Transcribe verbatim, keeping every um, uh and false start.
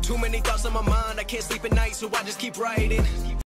Too many thoughts on my mind, I can't sleep at night, so I just keep writing.